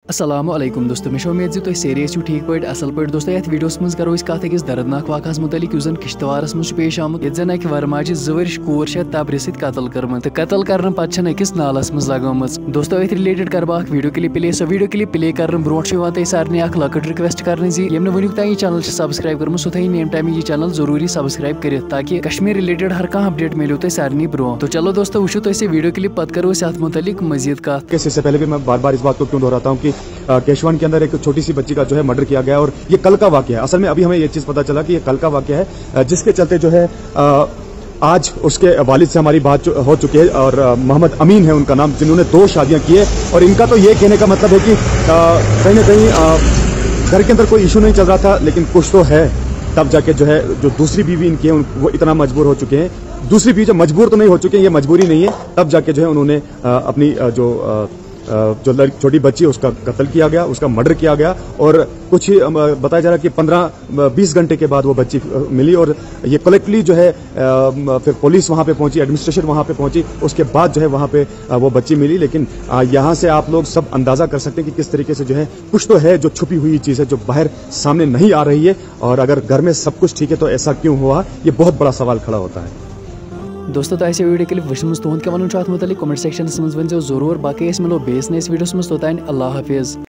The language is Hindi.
अस्सलामुअलैकुम दोस्तों, मैं उम्मीद तुम सारे ठीक पे असल पे दोस्तों। ये वीडियोस मज करो कत अकिस दर्दनाक वाक़स मुतलिक युस किश्तवारस मज पेश आमुत। ये जन अक वरमाज 2 वर्ष कोर तबरे सत कतल कर्म तो कतल कर पे अकिस नालस मज लगम दोस्तों। अ रिलेटेड कर बह video clip play. So video clip play कर ब्रो तुम सारे लकट रिक्वेस्ट कर वनुक तक चैनल सब्सक्राइब कर्म सो थी नेम टाइम यह चैनल जरूरी सब्सक्राइब कर ताकि कश्मीर रिलेटेड हर कह अपडेट मिलो तुम सारे ब्रो। तो चलो दोस्तों वो तुम वीडियो क्लिप पत करो अत मुतलिक मजीद कत। इससे पहले भी मैं बार बार इस बात को क्यों दोहराता हूँ कि केशवान के अंदर एक छोटी सी बच्ची का जो है मर्डर किया गया और ये कल का वाकया है। असल में अभी हमें ये चीज पता चला कि ये कल का वाकया है, जिसके चलते जो है आज उसके वालिद से हमारी बात हो चुकी है और मोहम्मद अमीन है उनका नाम, जिन्होंने 2 शादियां की है। और इनका तो ये कहने का मतलब है कि कहीं ना कहीं घर के अंदर कोई इशू नहीं चल रहा था, लेकिन कुछ तो है। तब जाके जो है जो दूसरी बीवी इनकी है वो इतना मजबूर हो चुके हैं। दूसरी बीवी जो मजबूर तो नहीं हो चुके हैं, ये मजबूरी नहीं है। तब जाके जो है उन्होंने अपनी जो छोटी बच्ची है उसका कत्ल किया गया, उसका मर्डर किया गया। और कुछ ही बताया जा रहा है कि 15-20 घंटे के बाद वो बच्ची मिली और ये कलेक्टली जो है फिर पुलिस वहां पे पहुंची, एडमिनिस्ट्रेशन वहां पे पहुंची, उसके बाद जो है वहां पे वो बच्ची मिली। लेकिन यहां से आप लोग सब अंदाजा कर सकते हैं कि किस तरीके से जो है कुछ तो है जो छुपी हुई चीज है जो बाहर सामने नहीं आ रही है। और अगर घर में सब कुछ ठीक है तो ऐसा क्यों हुआ, ये बहुत बड़ा सवाल खड़ा होता है। दोस्तों तो ऐसे वीडियो क्लिप वुचम तुंद क्या वन मुतलिक कमेंट सेक्शन मज वन जरूर। बाकी मिलो बेस नस वीडियोस मज तोतान अल्लाह हाफिज़।